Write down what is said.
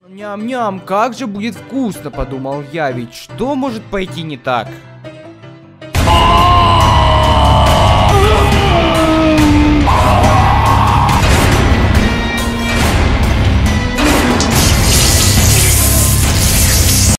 Ням-ням, как же будет вкусно, подумал я, ведь что может пойти не так?